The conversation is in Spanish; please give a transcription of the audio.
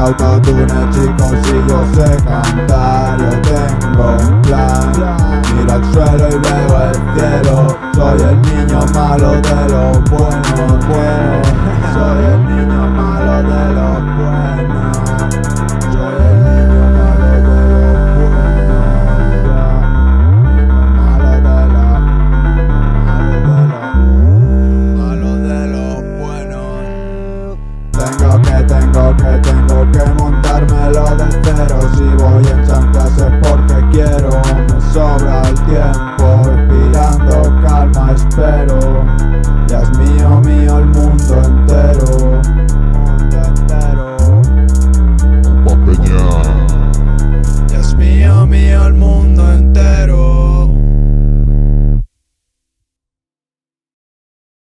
autotune, chicos, y yo sé cantar. Yo tengo un plan, miro al suelo y veo el cielo. Soy el niño malo de los buenos, soy el niño malo de los buenos. Soy el niño malo de los buenos. Malo de los buenos. Tengo que montármelo de cero. Si voy en chanclas es porque quiero. Me sobra el tiempo, respirando calma espero. Ya es mío el mundo entero.